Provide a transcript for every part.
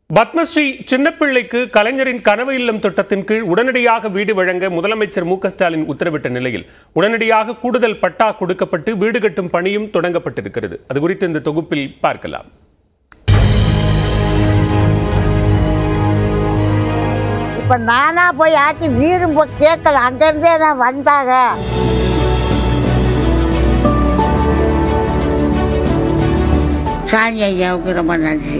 பத்மஸ்ரீ சின்னப்பிள்ளைக்கு கலைஞரின் கனவு இல்லம் திட்டத்தின் கீழ் உடனடியாக வீடு வழங்க முதலமைச்சர் மு க ஸ்டாலின் உத்தரவிட்ட நிலையில் உடனடியாக கூடுதல் பட்டா கொடுக்கப்பட்டு வீடு கட்டும் பணியும் தொடங்கப்பட்டிருக்கிறது. அது குறித்து இந்த தொகுப்பில் பார்க்கலாம். இப்ப நானா போய் ஆட்சி வீடும் கேட்கல, அங்கிருந்தே நான் வந்தாங்க. சாமி ஐயாவுக்கு ரொம்ப நன்றி.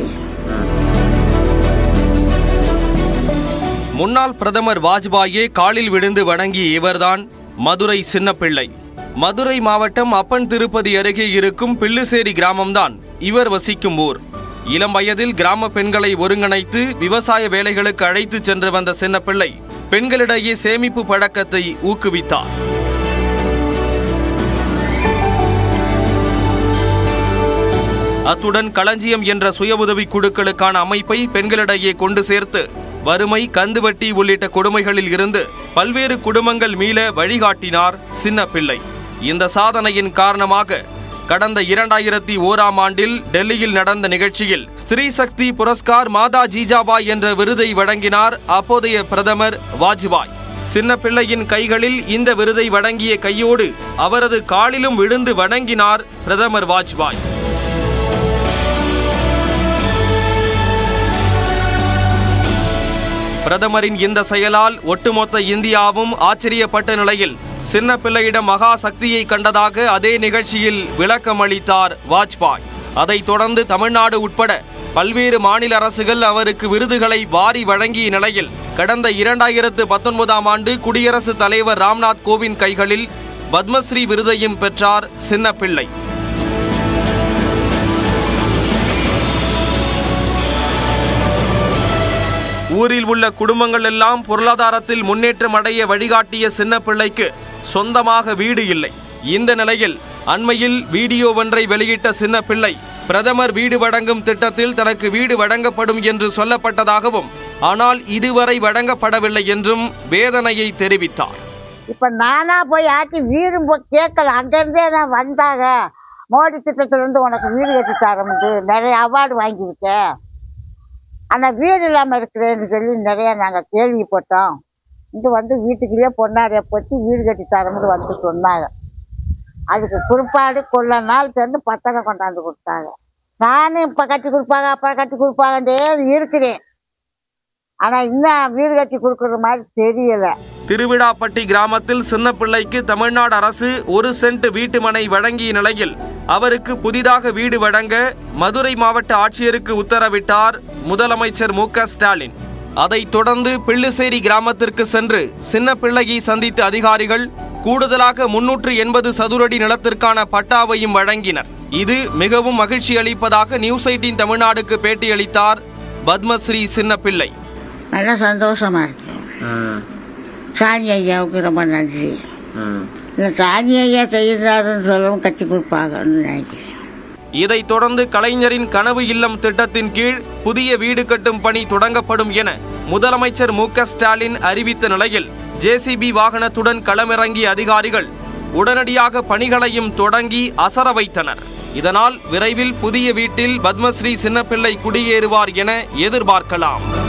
முன்னாள் பிரதமர் வாஜ்பாயை காலில் விழுந்து வணங்கிய இவர்தான் மதுரை சின்னப்பிள்ளை. மதுரை மாவட்டம் அப்பன் திருப்பதி அருகே இருக்கும் பில்லுசேரி கிராமம்தான் இவர் வசிக்கும் ஊர். இளம் வயதில் கிராம பெண்களை ஒருங்கிணைத்து விவசாய வேலைகளுக்கு அழைத்து சென்று வந்த சின்னப்பிள்ளை பெண்களிடையே சேமிப்பு பழக்கத்தை ஊக்குவித்தார். அத்துடன் களஞ்சியம் என்ற சுய உதவி குழுக்களுக்கான அமைப்பை பெண்களிடையே கொண்டு சேர்த்து வறுமை, கந்துவட்டி உள்ளிட்ட கொடுமைகளில் இருந்து பல்வேறு குடும்பங்கள் மீள வழிகாட்டினார் சின்னப்பிள்ளை. இந்த சாதனையின் காரணமாக கடந்த 2001ஆம் ஆண்டில் டெல்லியில் நடந்த நிகழ்ச்சியில் ஸ்திரீ சக்தி புரஸ்கார் மாதா ஜீஜாபாய் என்ற விருதை வழங்கினார் அப்போதைய பிரதமர் வாஜ்பாய். சின்னப்பிள்ளையின் கைகளில் இந்த விருதை வழங்கிய கையோடு அவரது காலிலும் விழுந்து வணங்கினார் பிரதமர் வாஜ்பாய். பிரதமரின் இந்த செயலால் ஒட்டுமொத்த இந்தியாவும் ஆச்சரியப்பட்ட நிலையில் சின்னப்பிள்ளையிடம் மகா சக்தியை கண்டதாக அதே நிகழ்ச்சியில் விளக்கம் அளித்தார் வாஜ்பாய். அதைத் தொடர்ந்து தமிழ்நாடு உட்பட பல்வேறு மாநில அரசுகள் அவருக்கு விருதுகளை வாரி வழங்கிய நிலையில் கடந்த 2019ஆம் ஆண்டு குடியரசுத் தலைவர் ராம்நாத் கோவிந்த் கைகளில் பத்மஸ்ரீ விருதையும் பெற்றார் சின்னப்பிள்ளை. ஊரில் உள்ள குடும்பங்கள் எல்லாம் பொருளாதாரத்தில் முன்னேற்றம் அடைய வழிகாட்டிய சின்னப்பிள்ளைக்கு சொந்தமாக வீடு இல்லை. இந்த நிலையில் அண்மையில் வீடியோ ஒன்றை வெளியிட்ட சின்னப்பிள்ளை பிரதமர் வீடு வழங்கும் திட்டத்தில் தனக்கு வீடு வழங்கப்படும் என்று சொல்லப்பட்டதாகவும் ஆனால் இதுவரை வழங்கப்படவில்லை என்றும் வேதனையை தெரிவித்தார். இப்ப நானா போய் ஆட்சி வீடும் கேட்கல, அங்கிருந்தே நான் வந்தாங்க. மோடி திட்டத்திலிருந்து உனக்கு வீடு கட்டி தரமுது, நிறைய அவார்டு வாங்கியிருக்கேன், ஆனால் வீடு இல்லாமல் இருக்கிறேன்னு சொல்லி நிறையா நாங்கள் கேள்விப்பட்டோம். இங்கே வந்து வீட்டுக்குள்ளேயே பொண்ணாரைய போட்டு வீடு கட்டி தரமுது வந்து சொன்னாங்க. அதுக்கு குறிப்பாடு கொள்ள நாள் சேர்ந்து பத்திரம் கொண்டாந்து கொடுத்தாங்க. நானும் இப்போ கட்டி கொடுப்பாங்க அப்போ கட்டி கொடுப்பாங்கன்றே இருக்கிறேன், ஆனால் இன்னும் வீடு கட்டி கொடுக்குற மாதிரி தெரியலை. திருவிழாப்பட்டி கிராமத்தில் சின்னப்பிள்ளைக்கு தமிழ்நாடு அரசு 1 சென்ட் வீட்டு மனை வழங்கிய நிலையில் அவருக்கு புதிதாக வீடு வழங்க மதுரை மாவட்ட ஆட்சியருக்கு உத்தரவிட்டார் முதலமைச்சர் மு க ஸ்டாலின். அதைத் தொடர்ந்து பில்லுசேரி கிராமத்திற்கு சென்று சின்னப்பிள்ளையை சந்தித்த அதிகாரிகள் கூடுதலாக 380 சதுரடி நிலத்திற்கான பட்டாவையும் வழங்கினர். இது மிகவும் மகிழ்ச்சி அளிப்பதாக நியூஸ் 18 தமிழ்நாடுக்கு பேட்டியளித்தார் பத்மஸ்ரீ சின்னப்பிள்ளை. நல்ல சந்தோஷமா இருக்கு. சாமி ஐயாவுக்கு ரொம்ப நன்றி. சாமி ஐயா செய்தாருன்னு சொல்லவும் கட்டி கொடுப்பாங்கன்னு நினைக்கிறேன். இதைத் தொடர்ந்து கலைஞரின் கனவு இல்லம் திட்டத்தின் கீழ் புதிய வீடு கட்டும் பணி தொடங்கப்படும் என முதலமைச்சர் மு க ஸ்டாலின் அறிவித்த நிலையில் ஜேசிபி வாகனத்துடன் களமிறங்கிய அதிகாரிகள் உடனடியாக பணிகளையும் தொடங்கி அசர வைத்தனர். இதனால் விரைவில் புதிய வீட்டில் பத்மஸ்ரீ சின்னப்பிள்ளை குடியேறுவார் என எதிர்பார்க்கலாம்.